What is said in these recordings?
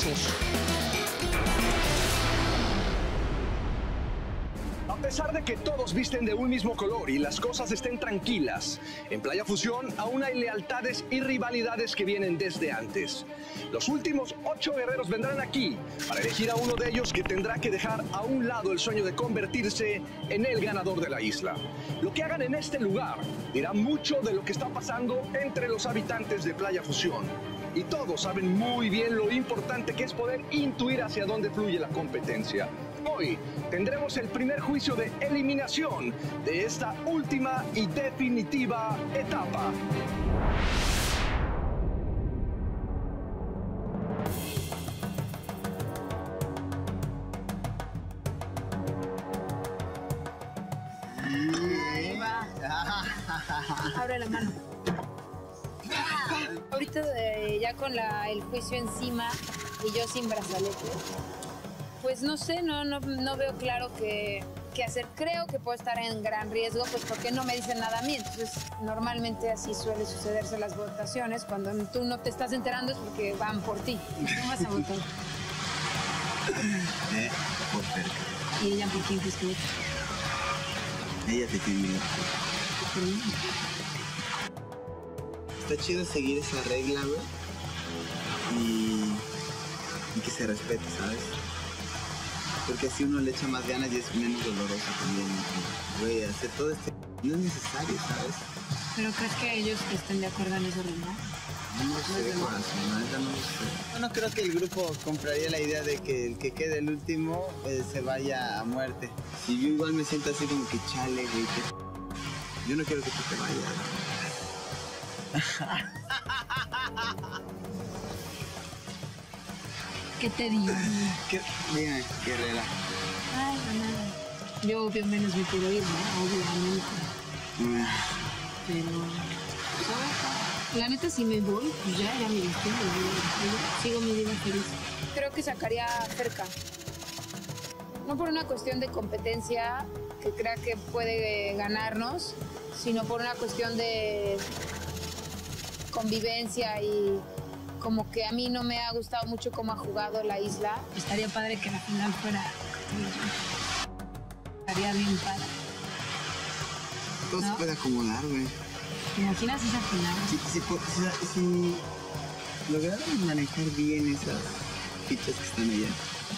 pasos. A pesar de que todos visten de un mismo color y las cosas estén tranquilas, en Playa Fusión aún hay lealtades y rivalidades que vienen desde antes. Los últimos 8 guerreros vendrán aquí para elegir a uno de ellos que tendrá que dejar a un lado el sueño de convertirse en el ganador de la isla. Lo que hagan en este lugar dirá mucho de lo que está pasando entre los habitantes de Playa Fusión. Y todos saben muy bien lo importante que es poder intuir hacia dónde fluye la competencia. Hoy tendremos el primer juicio de eliminación de esta última y definitiva etapa. Ahí va. Abre la mano. Ahorita ya con el juicio encima y yo sin brazalete, pues no sé, no veo claro qué hacer. Creo que puedo estar en gran riesgo, pues porque no me dicen nada a mí. Entonces, normalmente así suele sucederse las votaciones. Cuando tú no te estás enterando es porque van por ti. ¿Cómo vas a votar? Por Ferca. ¿Y ella por quién crees que vota? Ella te tiene miedo. ¿Por mí? Está chido seguir esa regla, güey. Y que se respete, ¿sabes? Porque así uno le echa más ganas y es menos doloroso también. Güey, hacer todo este... No es necesario, ¿sabes? ¿Pero crees que ellos estén de acuerdo en eso, ¿no? No sé, corazón, la neta no lo sé. Yo no creo que el grupo compraría la idea de que el que quede el último se vaya a muerte. Y yo igual me siento así como que chale, güey. Yo no quiero que tú te vayas. ¿Qué te digo? Dime, guerrera. Ay, nada. Yo obvio menos me quiero ir, ¿no? Obviamente. Pero... ¿sabes? La neta, si me voy, pues ya me gusté. Sigo mi vida feliz. Creo que sacaría a Ferca. No por una cuestión de competencia que crea que puede ganarnos, sino por una cuestión de convivencia y como que a mí no me ha gustado mucho cómo ha jugado la isla. Estaría padre que la final fuera... estaría bien padre. Todo se puede acomodar, güey. ¿Te imaginas esa final? Si lograron manejar bien esas fichas que están allá.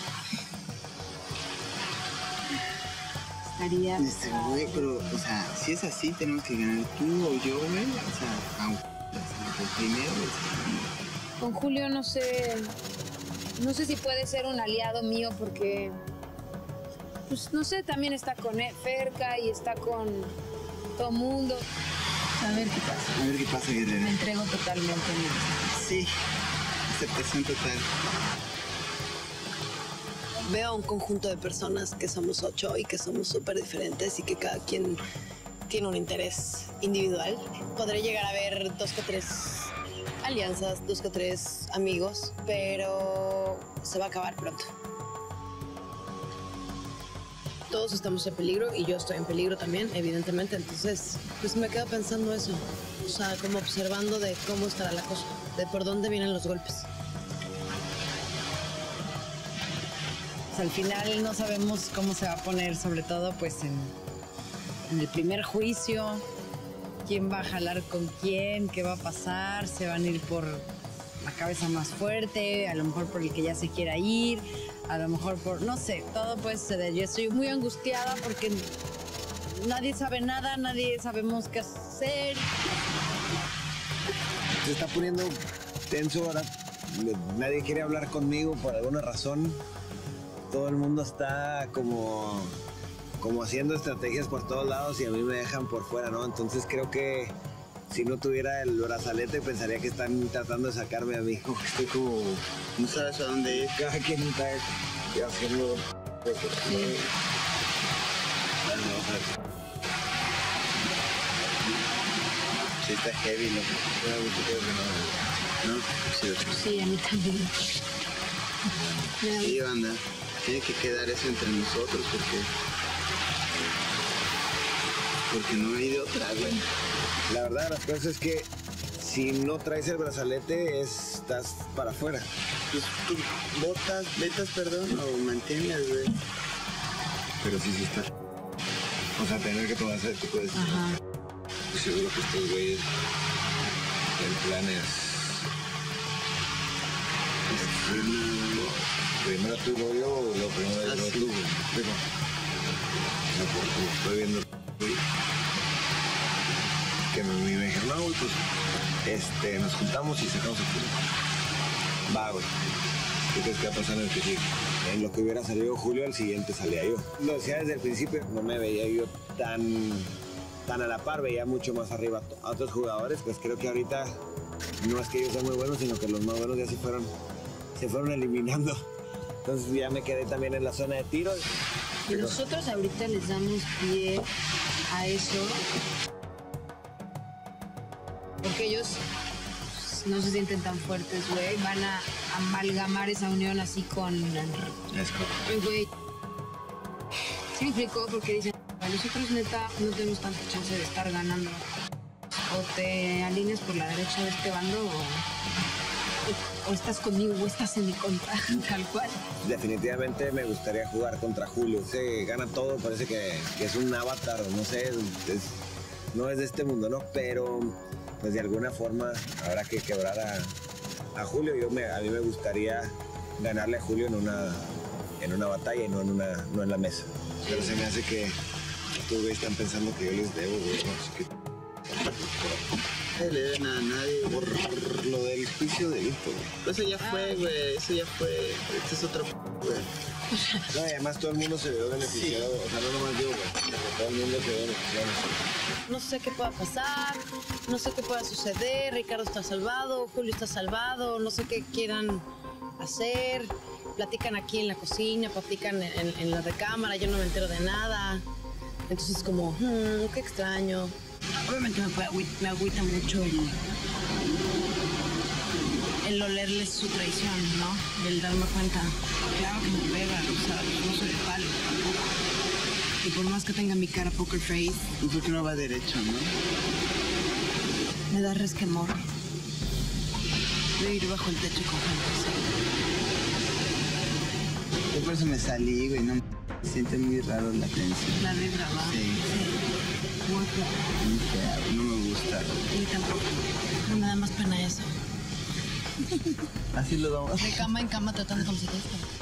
Estaría... güey, pero, o sea, si es así, tenemos que ganar tú o yo, güey. O sea, aunque el primero es... Con Julio no sé si puede ser un aliado mío porque, pues no sé, también está con Ferca y está con todo mundo. A ver qué pasa. A ver qué pasa, guerrera. Me entrego totalmente a mí. Sí, aceptación total. Veo un conjunto de personas que somos 8 y que somos súper diferentes y que cada quien tiene un interés individual. Podré llegar a ver 2 que 3 alianzas, 2 que 3 amigos, pero se va a acabar pronto. Todos estamos en peligro y yo estoy en peligro también, evidentemente. Entonces, pues me quedo pensando eso. O sea, como observando de cómo estará la cosa, de por dónde vienen los golpes. Pues al final no sabemos cómo se va a poner, sobre todo pues en el primer juicio. ¿Quién va a jalar con quién? ¿Qué va a pasar? ¿Se van a ir por la cabeza más fuerte? A lo mejor por el que ya se quiera ir. A lo mejor por... no sé, todo puede suceder. Yo estoy muy angustiada porque nadie sabe nada, nadie sabemos qué hacer. Se está poniendo tenso ahora. Nadie quiere hablar conmigo por alguna razón. Todo el mundo está como haciendo estrategias por todos lados y a mí me dejan por fuera, ¿no? Entonces creo que si no tuviera el brazalete pensaría que están tratando de sacarme a mí. Estoy como... no sabes a dónde ir. Cada quien está haciendo... Sí. Sí, está heavy, ¿no? ¿No? Sí, sí, a mí también. Sí, banda. Tiene que quedar eso entre nosotros porque no hay de otra, güey. La verdad, las cosas es que si no traes el brazalete, estás para afuera. pues tú vetas, perdón, o mantienes, güey. Pero sí está. O sea, tener que tomar ese tipo de decisiones. Ajá. Pues seguro que estos güeyes, el plan es primero tú y luego yo, o lo primero y luego tú, güey. Digo, no, porque estoy viendo, güey, que me dijeron, no, güey, pues, nos juntamos y sacamos el culo. Va, güey. ¿Qué crees que va a pasar en el que sigue? En lo que hubiera salido Julio, al siguiente salía yo. Lo decía desde el principio, no me veía yo tan a la par, veía mucho más arriba a otros jugadores, pues creo que ahorita no es que yo sea muy bueno, sino que los más buenos ya se fueron eliminando. Entonces ya me quedé también en la zona de tiro. Y nosotros ahorita les damos pie a eso porque ellos no se sienten tan fuertes, güey. Van a amalgamar esa unión así con el güey. ¿Sí me explicó? Porque dicen, nosotros neta no tenemos tanta chance de estar ganando. O te alineas por la derecha de este bando o estás conmigo o estás en mi contra, tal cual. Definitivamente me gustaría jugar contra Julio. Se gana todo, parece que es un avatar, no sé, no es de este mundo, ¿no? Pero pues de alguna forma habrá que quebrar a Julio. A mí me gustaría ganarle a Julio en una batalla y no en la mesa. Pero se me hace que estos güeyes están pensando que yo les debo, güey. Así que No le deben a nadie por lo del juicio de delito, güey. Eso ya fue, güey. Eso ya fue. Este es otro, güey. No, y además todo el mundo se vio beneficiado. Sí. O sea, no nomás yo, güey. Todo el mundo se vio beneficiado. No sé qué pueda pasar, no sé qué pueda suceder. Ricardo está salvado, Julio está salvado, no sé qué quieran hacer. Platican aquí en la cocina, platican en la recámara, yo no me entero de nada. Entonces como, qué extraño. Obviamente me agüita mucho el olerles su traición, ¿no? El darme cuenta. Claro que me pega, o sea, no soy de palo tampoco. Y por más que tenga mi cara poker face, ¿Y por qué no va derecho, no? me da resquemor de ir bajo el techo con gente. Yo por eso me salí, güey. No me siente muy raro la tensión. La vibra va. Sí. Muy fea. Muy fea, güey. No me gusta. Y tampoco. No me da más pena eso. Así lo damos. De cama en cama tratando como si te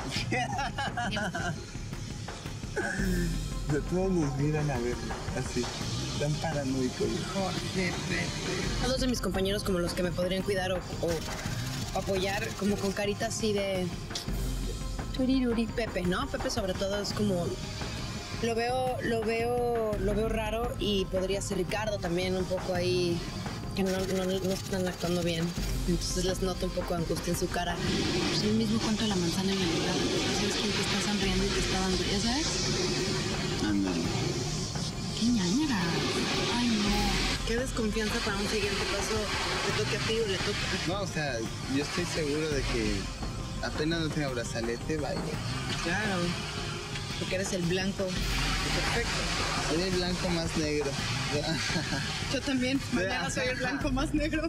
De todos nos miran a ver, así, tan paranoicos. A dos de mis compañeros como los que me podrían cuidar o apoyar, como con carita así de turiruri. Pepe, ¿no? Pepe sobre todo es como lo veo raro y podría ser Ricardo también un poco ahí que no están actuando bien. Entonces les noto un poco de angustia en su cara. Pues el mismo cuento de la manzana en la mitad. ¿Sabes quién te está sonriendo y te está dando? ¿Ya sabes? Ándale. ¡Qué ñañera! ¡Ay, no! Qué desconfianza para un siguiente paso te toque a ti o le toque. No, o sea, yo estoy seguro de que apenas no tenga brazalete, vaya. Claro, porque eres el blanco. Perfecto. Soy el blanco más negro. Yo también. Mañana soy el blanco más negro.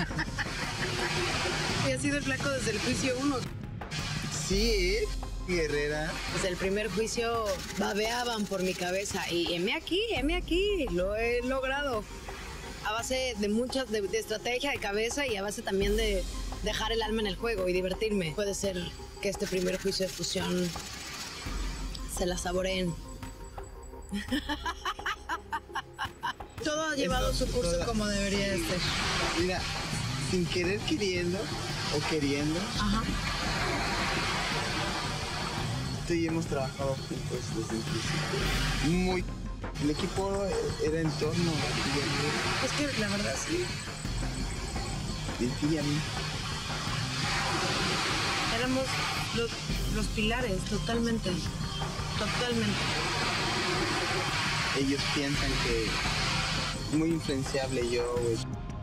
Y ha sido el blanco desde el juicio 1. Sí, guerrera. Desde el primer juicio babeaban por mi cabeza. Y heme aquí, lo he logrado. A base de muchas, de estrategia, de cabeza y a base también de dejar el alma en el juego y divertirme. Puede ser que este primer juicio de fusión se la saboreen. Todo ha llevado su curso como debería de ser. Mira, sin querer queriendo o queriendo, Ajá. tú y yo hemos trabajado juntos desde el principio. El equipo era en torno a ti y a mí. Es que la verdad sí. De ti y a mí. Éramos los pilares, totalmente. Totalmente. Ellos piensan que muy influenciable yo, güey.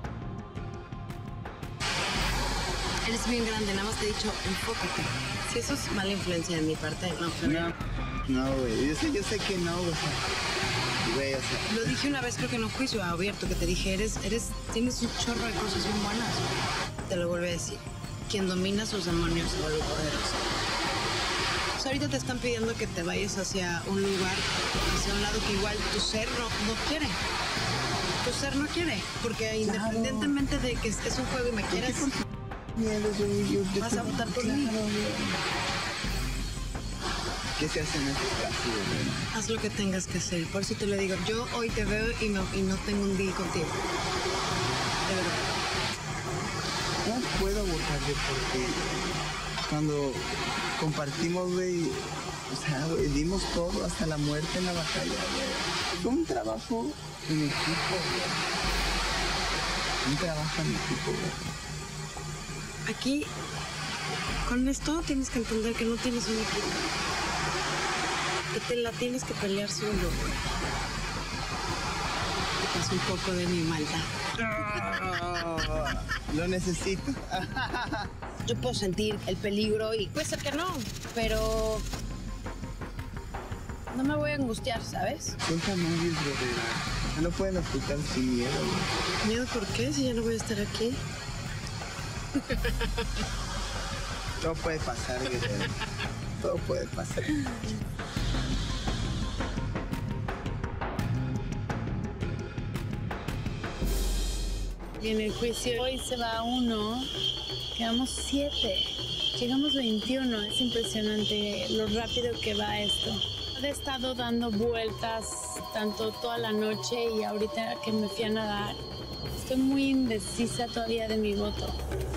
Eres bien grande, nada más te he dicho, enfócate. Si eso es mala influencia de mi parte, no. Pero No, güey. Yo sé que no, güey. Güey, o sea. lo dije una vez, creo que en un juicio abierto, que te dije, tienes un chorro de cosas bien buenas. Te lo vuelvo a decir. quien domina sus demonios se vuelve poderoso. Pues ahorita te están pidiendo que te vayas hacia un lugar, hacia un lado que igual tu ser no quiere. Tu ser no quiere, porque independientemente de que es un juego y me quieres, vas a votar por mí. ¿Qué se hace en estos casos, güey? Haz lo que tengas que hacer. Por eso te lo digo. Yo hoy te veo y no tengo un deal contigo. De verdad. No puedo votarle porque cuando compartimos, güey, o sea, güey, dimos todo hasta la muerte en la batalla, güey. Fue un trabajo en equipo, güey. Un trabajo en equipo, güey. Aquí, con esto tienes que entender que no tienes un equipo. Que te la tienes que pelear solo, güey. Es un poco de mi maldad. Lo necesito. Yo puedo sentir el peligro y puede ser que no, pero no me voy a angustiar, ¿sabes? Son tan obvios, güey. No pueden ocultar sin miedo, güey. ¿Miedo por qué? Si ya no voy a estar aquí. Todo puede pasar, guerrero. Todo puede pasar. Y en el juicio hoy se va 1, quedamos 7, llegamos 21, es impresionante lo rápido que va esto. He estado dando vueltas tanto toda la noche y ahorita que me fui a nadar, estoy muy indecisa todavía de mi voto.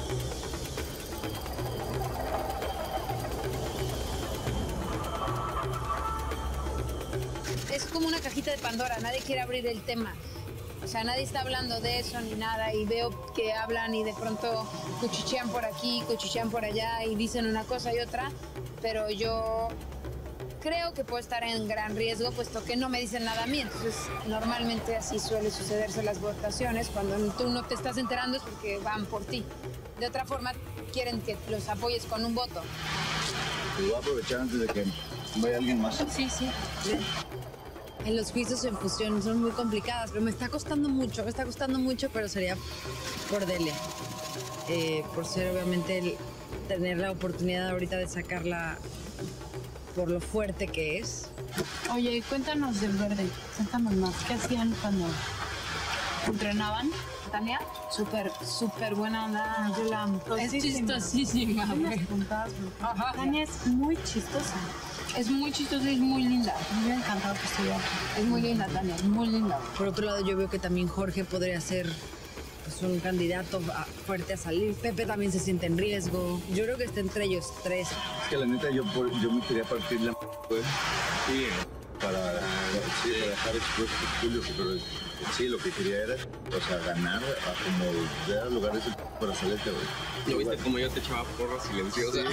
Es como una cajita de Pandora, nadie quiere abrir el tema. O sea, nadie está hablando de eso ni nada y veo que hablan y de pronto cuchichean por aquí, cuchichean por allá y dicen una cosa y otra, pero yo creo que puedo estar en gran riesgo puesto que no me dicen nada a mí. Entonces, normalmente así suele sucederse las votaciones. Cuando tú no te estás enterando es porque van por ti. De otra forma, quieren que los apoyes con un voto. Y voy a aprovechar antes de que vaya alguien más. Sí. En los juicios en fusión son muy complicadas, pero me está costando mucho, pero sería por Dele. Por ser obviamente tener la oportunidad ahorita de sacarla por lo fuerte que es. Oye, cuéntanos del verde, cuéntanos más. ¿Qué hacían cuando entrenaban? Tania, súper buena onda. Yo la amo. Es chistosísima. Ajá. Tania es muy chistosa. Es muy chistosa y es muy linda. Me ha encantado que estuviera aquí. Es muy linda, Tania, es muy linda. Por otro lado, yo veo que también Jorge podría ser pues, un candidato fuerte a salir. Pepe también se siente en riesgo. Yo creo que está entre ellos 3. Es que la neta yo me quería partir la pues. Sí, para dejar expuesto Julio, pero sí, lo que quería era, o sea, ganar, a como dar lugares para salirte, güey. ¿Lo viste como yo te echaba porras silenciosas?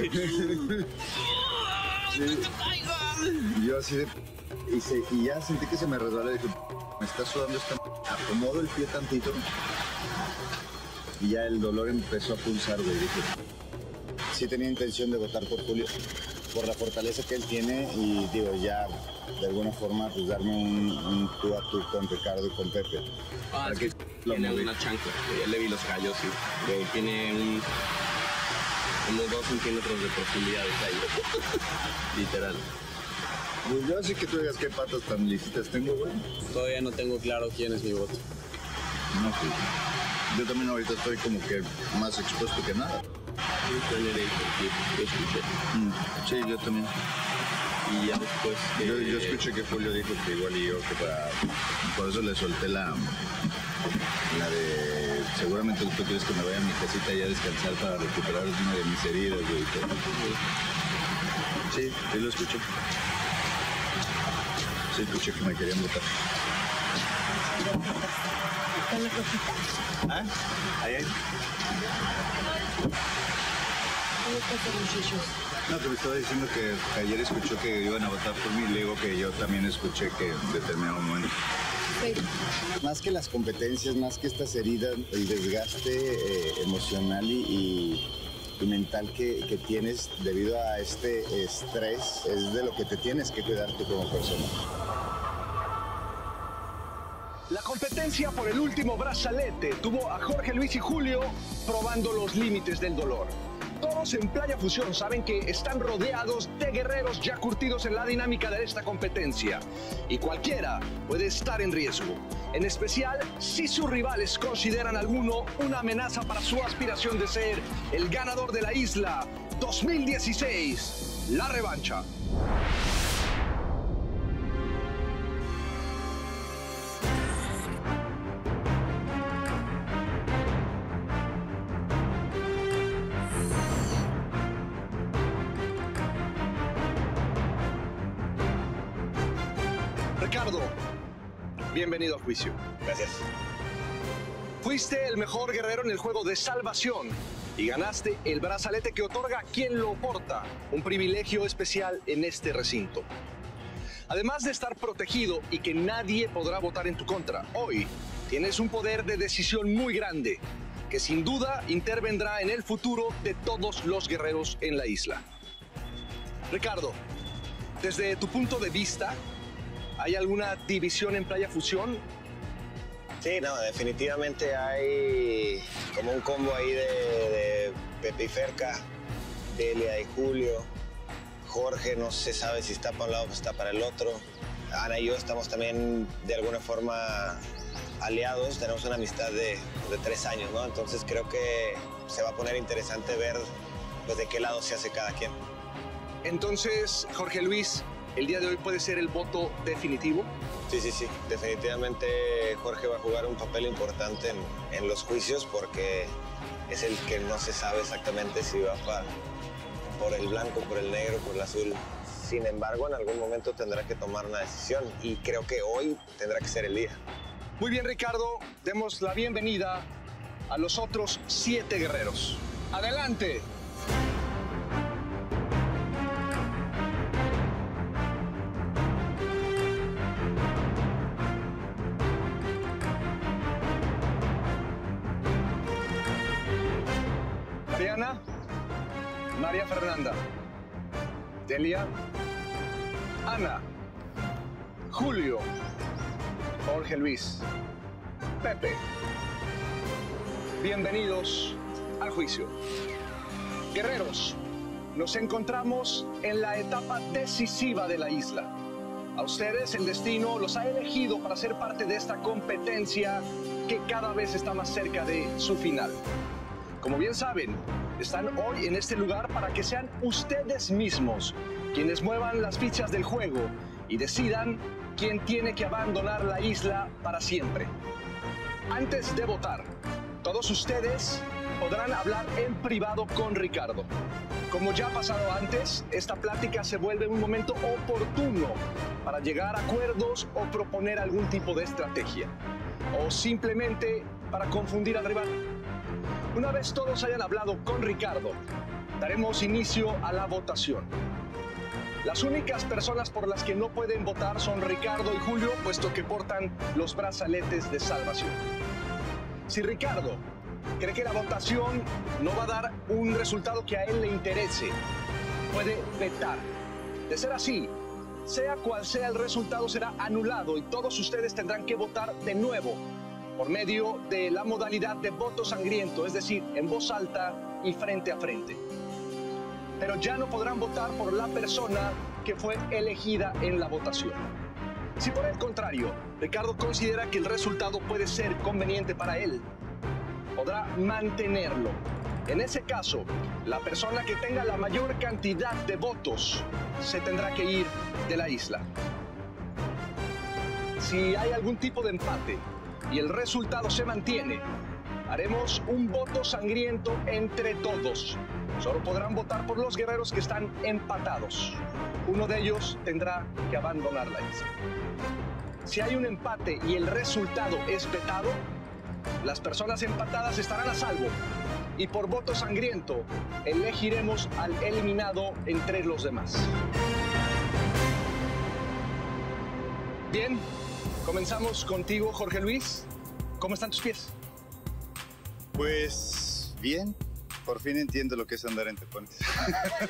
Sí, y yo así de... Y ya sentí que se me resbaló y dije, me está sudando esta... Acomodo el pie tantito y ya el dolor empezó a pulsar, güey. Dije, sí tenía intención de votar por Julio, por la fortaleza que él tiene y digo, ya de alguna forma pues darme un tú a tú con Ricardo y con Pepe. Para que tiene una chancla, ya le vi los callos y tiene como 2 centímetros de profundidad de callo. Literal. Pues yo así que tú digas qué patas tan lisitas tengo, güey. Todavía no tengo claro quién es mi voto. No, pues, yo también ahorita estoy como que más expuesto que nada. Yo escuché. Sí, yo también. Y ya después... Yo escuché que Julio dijo que igual y yo, que por eso le solté la de... Seguramente tú quieres que me vaya a mi casita y a descansar para recuperar una de mis heridas, güey. Sí, sí lo escuché. Sí, escuché que me querían votar. ¿Ah? Ahí hay. No, que me estaba diciendo que ayer escuchó que iban a votar por mí y le digo que yo también escuché que en determinado momento. Más que las competencias, más que estas heridas, el desgaste emocional y mental que tienes debido a este estrés es de lo que te tienes que cuidar tú como persona. La competencia por el último brazalete tuvo a Jorge Luis y Julio probando los límites del dolor. Todos en Playa Fusión saben que están rodeados de guerreros ya curtidos en la dinámica de esta competencia. Y cualquiera puede estar en riesgo. En especial si sus rivales consideran alguno una amenaza para su aspiración de ser el ganador de la isla 2016, la revancha. Ricardo, bienvenido al juicio. Gracias. Fuiste el mejor guerrero en el juego de salvación y ganaste el brazalete que otorga a quien lo porta, un privilegio especial en este recinto. Además de estar protegido y que nadie podrá votar en tu contra, hoy tienes un poder de decisión muy grande que sin duda intervendrá en el futuro de todos los guerreros en la isla. Ricardo, desde tu punto de vista, ¿hay alguna división en Playa Fusión? Sí, no, definitivamente hay como un combo ahí de Pepe y Ferca, Delia y Julio. Jorge no se sabe si está para un lado o está para el otro. Ana y yo estamos también de alguna forma aliados, tenemos una amistad de 3 años, ¿no? Entonces creo que se va a poner interesante ver pues, de qué lado se hace cada quien. Entonces, Jorge Luis, ¿el día de hoy puede ser el voto definitivo? Sí. Definitivamente Jorge va a jugar un papel importante en los juicios porque es el que no se sabe exactamente si va por el blanco, por el negro, por el azul. Sin embargo, en algún momento tendrá que tomar una decisión y creo que hoy tendrá que ser el día. Muy bien, Ricardo. Demos la bienvenida a los otros 7 guerreros. ¡Adelante! Mariana, María Fernanda, Delia, Ana, Julio, Jorge Luis, Pepe. Bienvenidos al juicio. Guerreros, nos encontramos en la etapa decisiva de la isla. A ustedes el destino los ha elegido para ser parte de esta competencia que cada vez está más cerca de su final. Como bien saben, están hoy en este lugar para que sean ustedes mismos quienes muevan las fichas del juego y decidan quién tiene que abandonar la isla para siempre. Antes de votar, todos ustedes podrán hablar en privado con Ricardo. Como ya ha pasado antes, esta plática se vuelve un momento oportuno para llegar a acuerdos o proponer algún tipo de estrategia, o simplemente para confundir al rival. Una vez todos hayan hablado con Ricardo, daremos inicio a la votación. Las únicas personas por las que no pueden votar son Ricardo y Julio, puesto que portan los brazaletes de salvación. Si Ricardo cree que la votación no va a dar un resultado que a él le interese, puede vetar. De ser así, sea cual sea el resultado, será anulado y todos ustedes tendrán que votar de nuevo por medio de la modalidad de voto sangriento, es decir, en voz alta y frente a frente. Pero ya no podrán votar por la persona que fue elegida en la votación. Si por el contrario, Ricardo considera que el resultado puede ser conveniente para él, podrá mantenerlo. En ese caso, la persona que tenga la mayor cantidad de votos se tendrá que ir de la isla. Si hay algún tipo de empate y el resultado se mantiene, haremos un voto sangriento entre todos. Solo podrán votar por los guerreros que están empatados. Uno de ellos tendrá que abandonar la isla. Si hay un empate y el resultado es vetado, las personas empatadas estarán a salvo y por voto sangriento elegiremos al eliminado entre los demás. Bien, comenzamos contigo, Jorge Luis. ¿Cómo están tus pies? Pues bien, por fin entiendo lo que es andar en tacones.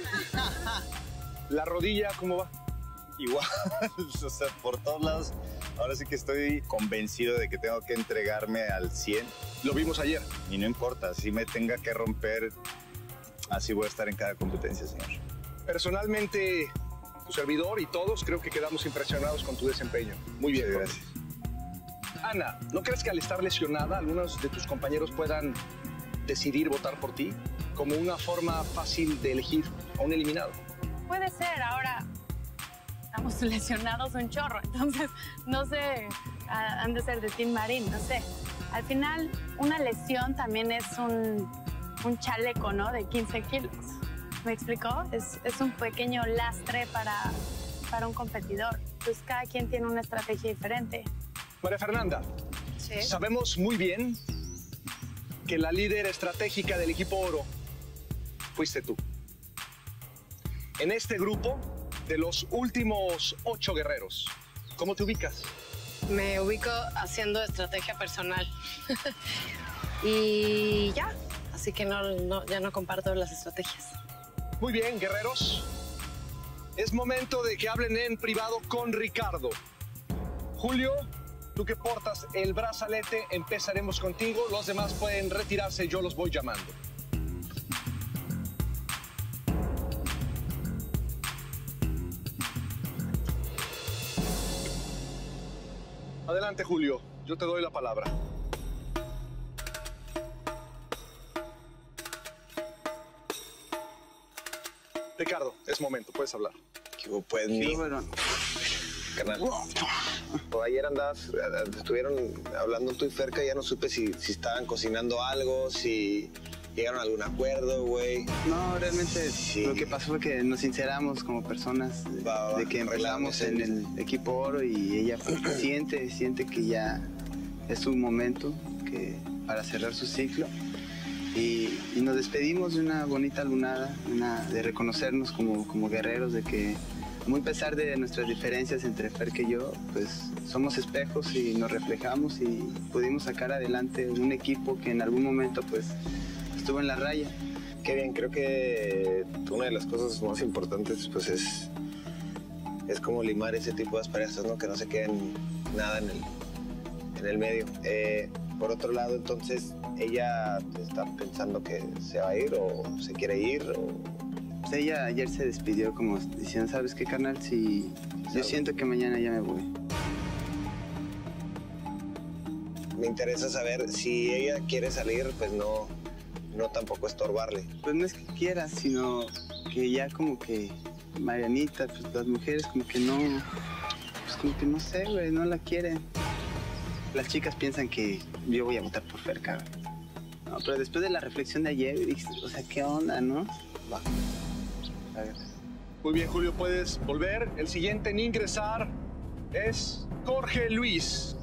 ¿La rodilla cómo va? Igual, o sea, por todos lados Ahora sí que estoy convencido de que tengo que entregarme al 100. Lo vimos ayer. Y no importa, si me tenga que romper, así voy a estar en cada competencia, señor. Personalmente, tu servidor y todos creo que quedamos impresionados con tu desempeño. Muy bien, Sí, gracias. Ana, ¿no crees que al estar lesionada algunos de tus compañeros puedan decidir votar por ti como una forma fácil de elegir a un eliminado? Puede ser, ahora estamos lesionados un chorro, entonces no sé, han de ser de Team Marín, no sé. Al final, una lesión también es un chaleco, ¿no? De 15 kilos. ¿Me explicó? Es un pequeño lastre para un competidor. Pues cada quien tiene una estrategia diferente. María Fernanda, Sí. sabemos muy bien que la líder estratégica del equipo oro fuiste tú. En este grupo, de los últimos 8 guerreros, ¿cómo te ubicas? Me ubico haciendo estrategia personal. Y ya. Así que ya no comparto las estrategias. Muy bien, guerreros. Es momento de que hablen en privado con Ricardo. Julio, tú que portas el brazalete, empezaremos contigo. Los demás pueden retirarse, yo los voy llamando. Adelante, Julio. Yo te doy la palabra. Ricardo, es momento. Puedes hablar. Pues Sí, bueno. carnal. Ayer estuvieron hablando tú y Ferca, ya no supe si estaban cocinando algo, si llegaron a algún acuerdo, güey. No, realmente Sí. lo que pasó fue que nos sinceramos como personas de que empezamos en el equipo oro y ella siente que ya es su momento para cerrar su ciclo. Y nos despedimos de una bonita lunada, de reconocernos como guerreros, de que muy a pesar de nuestras diferencias entre Ferca y yo, pues somos espejos y nos reflejamos y pudimos sacar adelante un equipo que en algún momento pues estuvo en la raya. Qué bien, creo que una de las cosas más importantes pues es como limar ese tipo de asperezas, ¿no? Que no se queden nada en el medio. Por otro lado, entonces, ¿ella está pensando que se va a ir o se quiere ir? Pues ella ayer se despidió como diciendo, ¿sabes qué, carnal? Si yo siento que mañana ya me voy. Me interesa saber si ella quiere salir, pues no tampoco estorbarle. Pues no es que quiera, sino que ya como que Marianita, pues las mujeres como que no, pues como que no sé, güey, no la quieren. Las chicas piensan que yo voy a votar por Ferca. No, pero después de la reflexión de ayer, dije, o sea, ¿qué onda, no? Va. A ver. Muy bien, Julio, puedes volver. El siguiente en ingresar es Jorge Luis.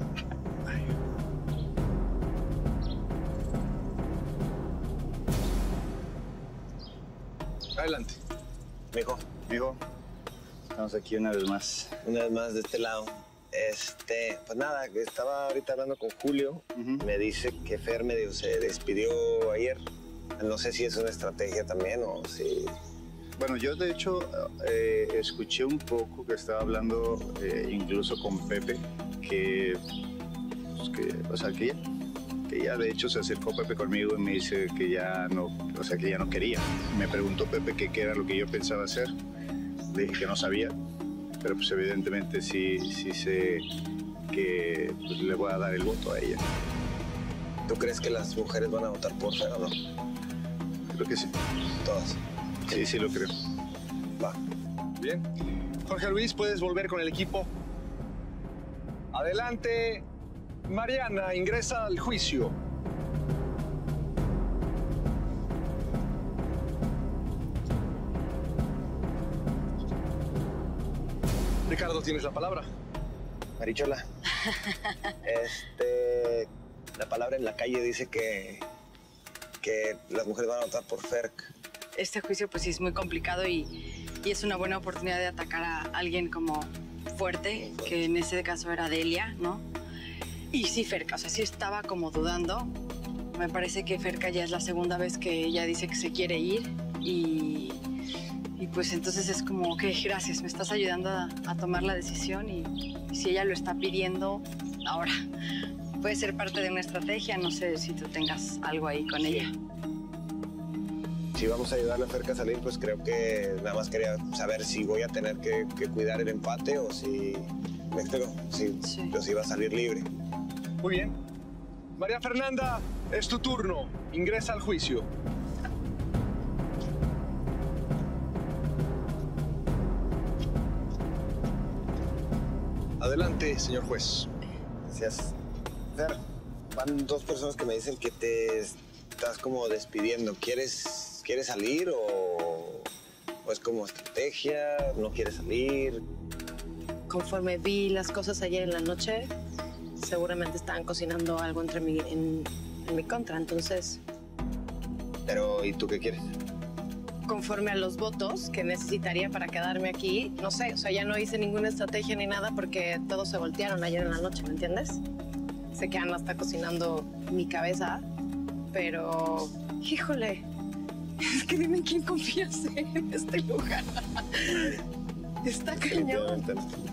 Adelante. Mijo, Estamos aquí una vez más. una vez más de este lado. Pues nada, estaba ahorita hablando con Julio. Me dice que Fer medio se despidió ayer. No sé si es una estrategia también o si... Bueno, yo de hecho escuché un poco que estaba hablando incluso con Pepe, que ella de hecho se acercó Pepe conmigo y me dice que ya no, o sea, que ya no quería. Me preguntó Pepe que qué era lo que yo pensaba hacer. Le dije que no sabía, pero pues evidentemente sí sé que pues, le voy a dar el voto a ella. ¿Tú crees que las mujeres van a votar por Fer o no? Creo que sí. Todas. Sí lo creo. Va. Bien. Jorge Luis, puedes volver con el equipo. Adelante. Mariana, ingresa al juicio. Ricardo, tienes la palabra. Marichola. La palabra en la calle dice que las mujeres van a votar por Ferca. Este juicio pues sí es muy complicado y es una buena oportunidad de atacar a alguien como fuerte, que en ese caso era Delia, ¿no? Y sí, Ferca, o sea, sí estaba como dudando. Me parece que Ferca ya es la segunda vez que ella dice que se quiere ir y Y pues entonces es como, ok, gracias, me estás ayudando a tomar la decisión y si ella lo está pidiendo, ahora puede ser parte de una estrategia, no sé si tú tengas algo ahí con ella. Si vamos a ayudarle a Ferka a salir, pues creo que nada más quería saber si voy a tener que cuidar el empate o si, ¿me explico? Si va a salir libre. Muy bien. María Fernanda, es tu turno. Ingresa al juicio. Adelante, señor juez. Gracias. Fer, van dos personas que me dicen que te estás como despidiendo. ¿Quieres salir o es como estrategia? ¿No quieres salir? Conforme vi las cosas ayer en la noche, seguramente estaban cocinando algo en mi contra, entonces... Pero, ¿y tú qué quieres? Conforme a los votos que necesitaría para quedarme aquí, no sé, o sea, ya no hice ninguna estrategia ni nada porque todos se voltearon ayer en la noche, ¿me entiendes? Sé que Ana está cocinando mi cabeza, pero... ¡Híjole! Es que dime en quién confías en este lugar. Está cañón.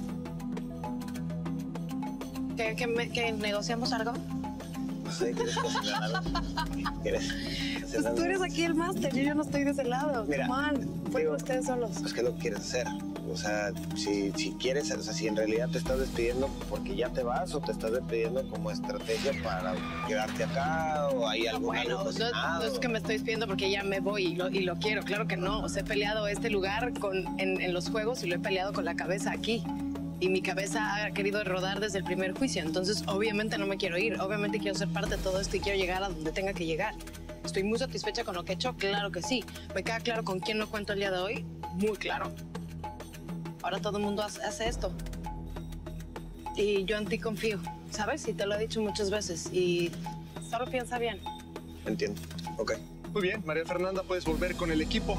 ¿Que negociamos algo? No sé, ¿quieres cocinar algo? ¿Quieres? Pues tú eres aquí el máster, yo no estoy de ese lado. Mira, fue con ustedes solos. Pues, ¿qué es lo que quieres hacer? O sea, si quieres, o sea, si en realidad te estás despidiendo porque ya te vas o te estás despidiendo como estrategia para quedarte acá o hay algo. Bueno, no es que me estoy despidiendo porque ya me voy y lo quiero, claro que no. O sea, he peleado este lugar en los juegos y lo he peleado con la cabeza aquí. Y mi cabeza ha querido rodar desde el primer juicio. Entonces, obviamente no me quiero ir. Obviamente quiero ser parte de todo esto y quiero llegar a donde tenga que llegar. ¿Estoy muy satisfecha con lo que he hecho? Claro que sí. ¿Me queda claro con quién no cuento el día de hoy? Muy claro. Ahora todo el mundo hace esto. Y yo en ti confío, ¿sabes? Y te lo he dicho muchas veces. Y solo piensa bien. Entiendo. Ok. Muy bien, María Fernanda, puedes volver con el equipo.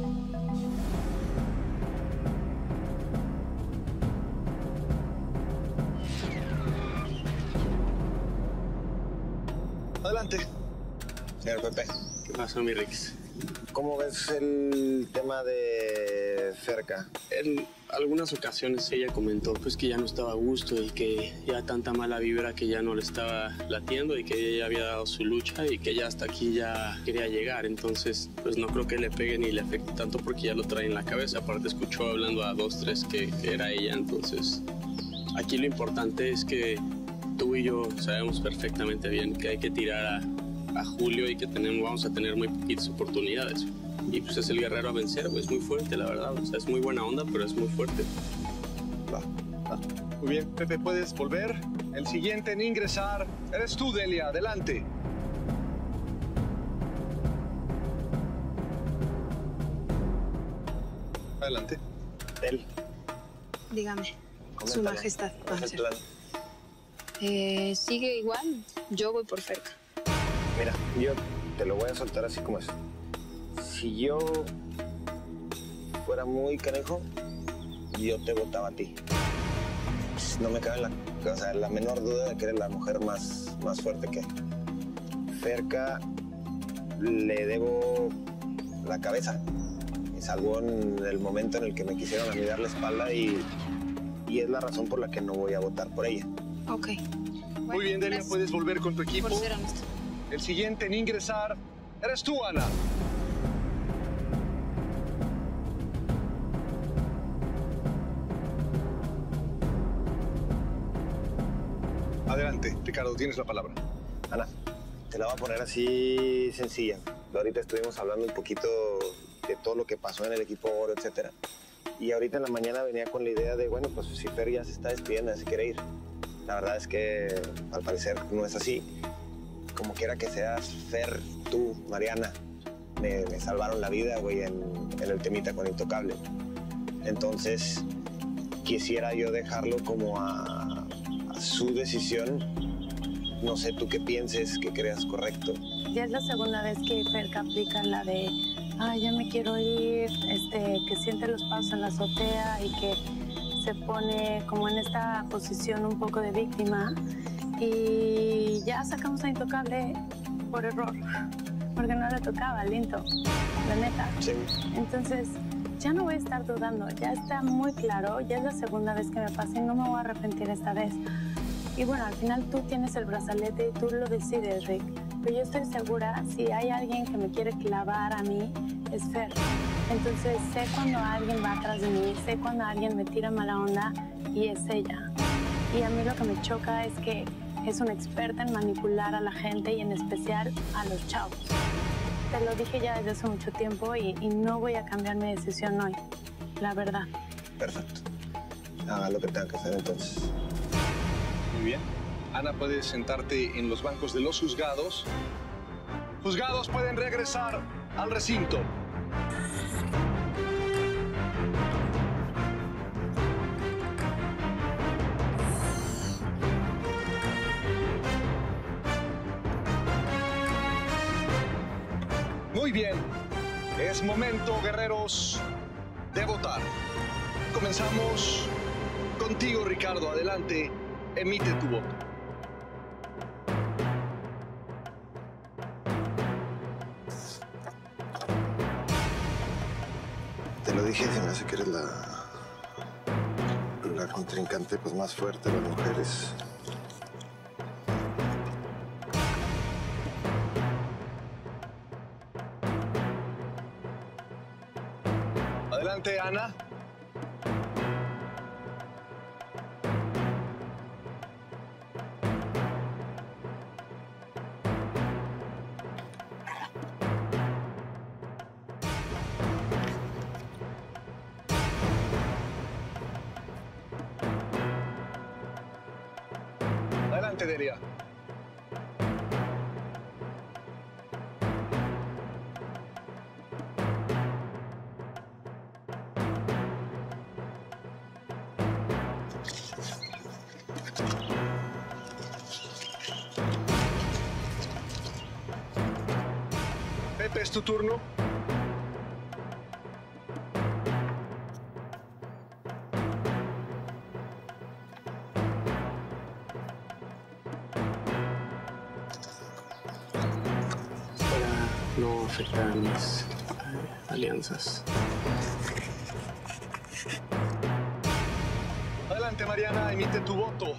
Adelante. Señor Pepe. ¿Qué pasó, mi Rix? ¿Cómo ves el tema de Ferka? En algunas ocasiones ella comentó pues que ya no estaba a gusto y que ya tanta mala vibra que ya no le estaba latiendo y que ella ya había dado su lucha y que ya hasta aquí ya quería llegar. Entonces, pues no creo que le pegue ni le afecte tanto porque ya lo trae en la cabeza. Aparte escuchó hablando a 2, 3 que era ella. Entonces, aquí lo importante es que tú y yo sabemos perfectamente bien que hay que tirar a Julio y que vamos a tener muy poquitas oportunidades. Y pues es el guerrero a vencer, es muy fuerte, la verdad. O sea, es muy buena onda, pero es muy fuerte. Va. Muy bien, Pepe, puedes volver. El siguiente en ingresar eres tú, Delia. Adelante. Adelante. Del. Dígame, Coméntalo. Su Majestad. ¿Cuál es el plan? Sigue igual, yo voy por Ferka. Mira, yo te lo voy a soltar así como es. Si yo fuera muy canejo, yo te votaba a ti. No me cabe la menor duda de que eres la mujer más fuerte que hay. Ferka le debo la cabeza. Me salvó en el momento en el que me quisieron a mí dar la espalda y es la razón por la que no voy a votar por ella. Ok. Bueno, Muy bien, Delia, gracias puedes volver con tu equipo. por ser honesto. El siguiente en ingresar eres tú, Ana. Adelante, Ricardo, tienes la palabra. Ana, te la voy a poner así sencilla. Ahorita estuvimos hablando un poquito de todo lo que pasó en el equipo Oro, etcétera. Y ahorita en la mañana venía con la idea de, bueno, pues si Fer ya se está despidiendo, ya se quiere ir. La verdad es que al parecer no es así. Como quiera que seas, Fer, tú, Mariana, me salvaron la vida, güey, en el temita con Intocable. Entonces, quisiera yo dejarlo como a su decisión. No sé tú qué pienses, qué creas correcto. Ya es la segunda vez que Ferka aplica la de, ay, ya me quiero ir, que siente los pasos en la azotea y que se pone como en esta posición un poco de víctima. Y ya sacamos a Intocable por error, porque no le tocaba al Into, la neta. Sí. Entonces, ya no voy a estar dudando, ya está muy claro, ya es la segunda vez que me pasa y no me voy a arrepentir esta vez. Y bueno, al final tú tienes el brazalete y tú lo decides, Rick. Pero yo estoy segura, si hay alguien que me quiere clavar a mí, es Fer. Entonces sé cuando alguien va atrás de mí, sé cuando alguien me tira mala onda y es ella. Y a mí lo que me choca es que es una experta en manipular a la gente y en especial a los chavos. Te lo dije ya desde hace mucho tiempo y no voy a cambiar mi decisión hoy, la verdad. Perfecto. Haga lo que tenga que hacer entonces. Muy bien. Ana, puedes sentarte en los bancos de los juzgados. Juzgados pueden regresar al recinto. Muy bien. Es momento, guerreros, de votar. Comenzamos contigo, Ricardo. Adelante. Emite tu voto. Te lo dije, se me hace que eres la contrincante pues más fuerte de las mujeres. Adelante, Ana. Adelante, Delia. Pepe, es tu turno. No afectar mis alianzas. Adelante, Mariana, emite tu voto.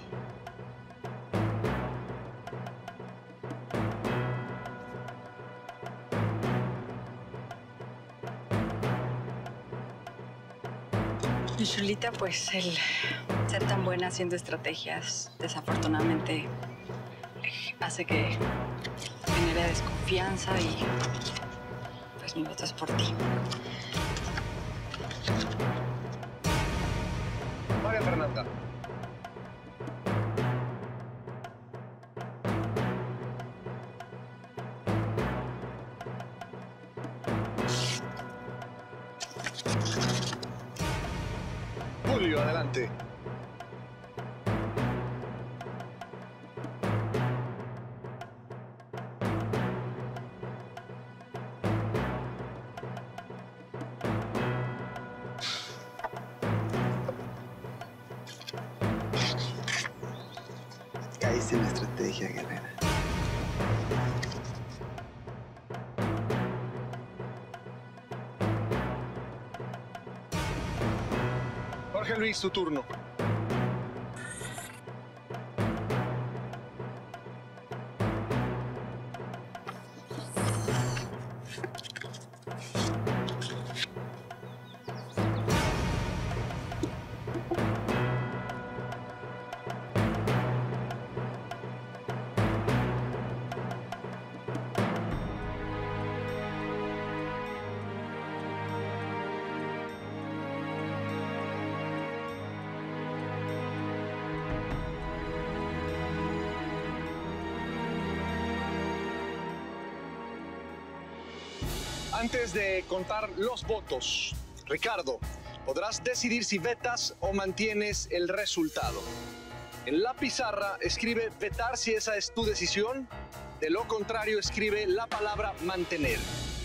Chulita, pues el ser tan buena haciendo estrategias, desafortunadamente, hace que genere desconfianza y pues mi voto es por ti. María Fernanda. Julio, adelante. Caíste en la estrategia, guerrera. Jorge Luis, tu turno. Antes de contar los votos, Ricardo, podrás decidir si vetas o mantienes el resultado. En la pizarra escribe vetar si esa es tu decisión. De lo contrario, escribe la palabra mantener.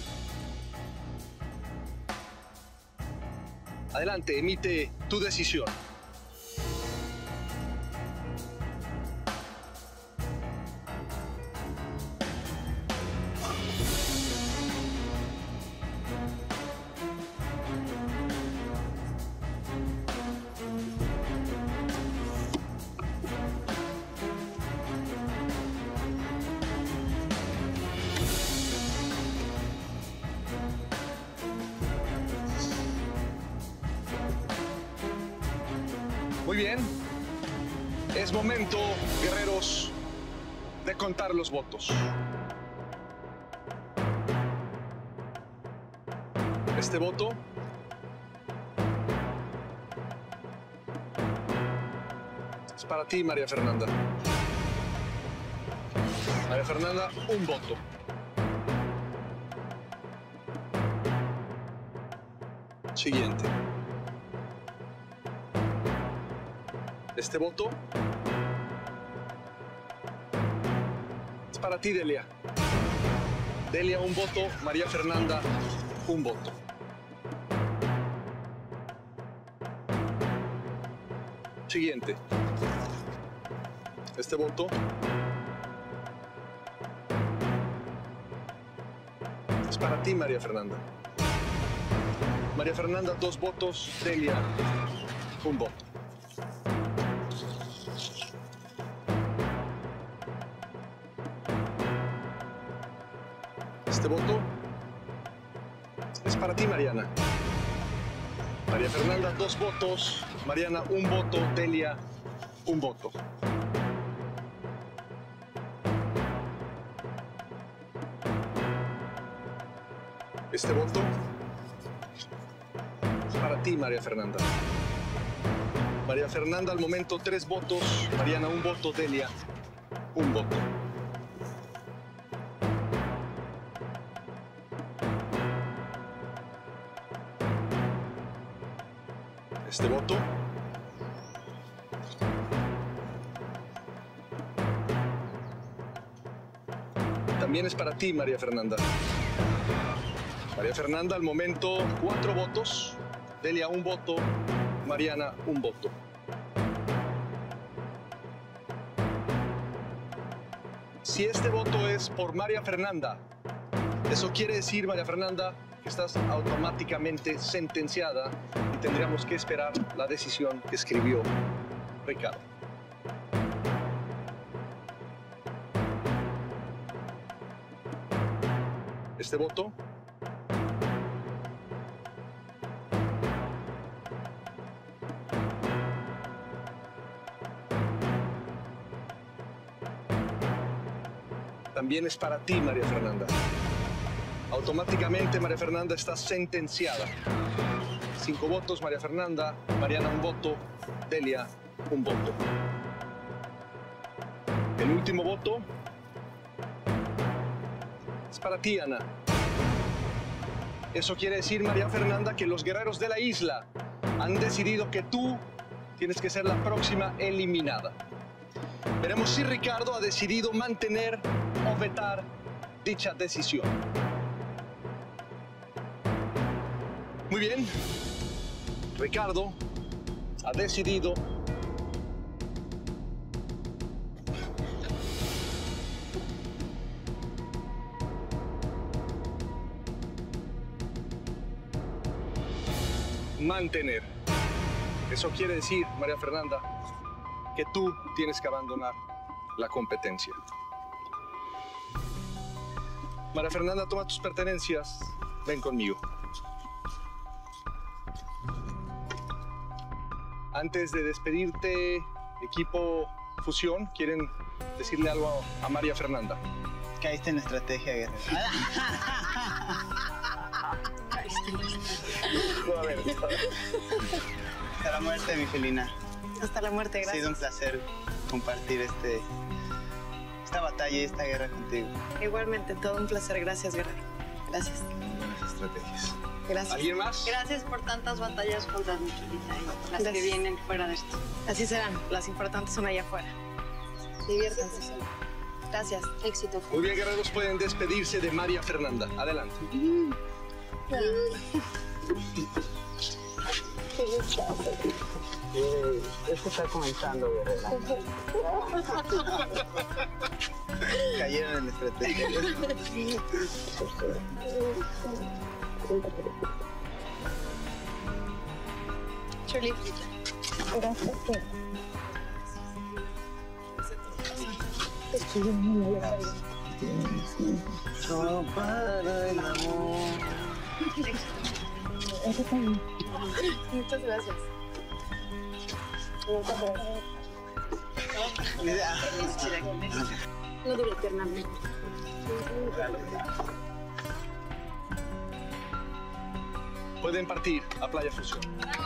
Adelante, emite tu decisión. Muy bien. Es momento, guerreros, de contar los votos. Este voto es para ti, María Fernanda. María Fernanda, un voto. Siguiente. Este voto es para ti, Delia. Delia, un voto. María Fernanda, un voto. Siguiente. Este voto es para ti, María Fernanda. María Fernanda, 2 votos. Delia, un voto. Este voto es para ti, Mariana. María Fernanda, 2 votos. Mariana, un voto. Delia, un voto. Este voto es para ti, María Fernanda. María Fernanda, al momento 3 votos. Mariana, un voto. Delia, un voto. Este voto también es para ti, María Fernanda. María Fernanda, al momento 4 votos. Delia, un voto. Mariana, un voto. Si este voto es por María Fernanda, eso quiere decir, María Fernanda, que estás automáticamente sentenciada y tendríamos que esperar la decisión que escribió Ricardo. Este voto también es para ti, María Fernanda. Automáticamente, María Fernanda está sentenciada. 5 votos, María Fernanda. Mariana, un voto. Delia, un voto. El último voto es para ti, Ana. Eso quiere decir, María Fernanda, que los guerreros de la isla han decidido que tú tienes que ser la próxima eliminada. Veremos si Ricardo ha decidido mantener o vetar dicha decisión. Muy bien. Ricardo ha decidido mantener. Eso quiere decir, María Fernanda, que tú tienes que abandonar la competencia. María Fernanda, toma tus pertenencias. Ven conmigo. Antes de despedirte, equipo Fusión, ¿quieren decirle algo a María Fernanda? Caíste en la estrategia, guerrero. A ver. Hasta la muerte, mi felina. Hasta la muerte, gracias. Ha sido un placer compartir esta batalla y esta guerra contigo. Igualmente, todo un placer. Gracias, guerrero. Gracias. Buenas estrategias. Gracias. ¿Alguien más? Gracias por tantas batallas contra mi Cholita y las que vienen fuera de esto. Así serán. Las importantes son allá afuera. Diviértanse. Gracias. Éxito. Muy bien, guerreros, pueden despedirse de María Fernanda. Adelante. Esto está comenzando, guerrera. Cayeron en la estrategia. Chuli. Solo para el amor. Muchas gracias. No dura eternamente. Pueden partir a Playa Fusión.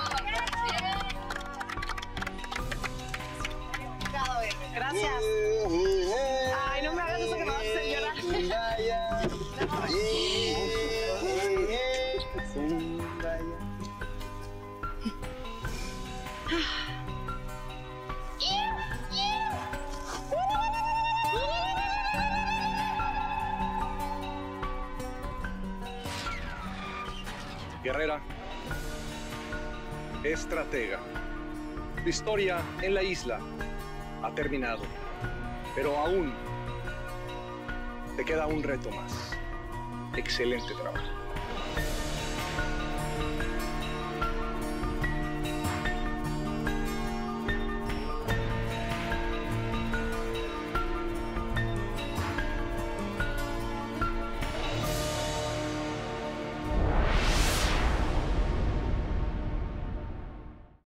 Gracias. Ay, no me hagas eso que me vas a hacer llorar. Guerrera, estratega. Tu historia en la isla ha terminado, pero aún te queda un reto más. Excelente trabajo.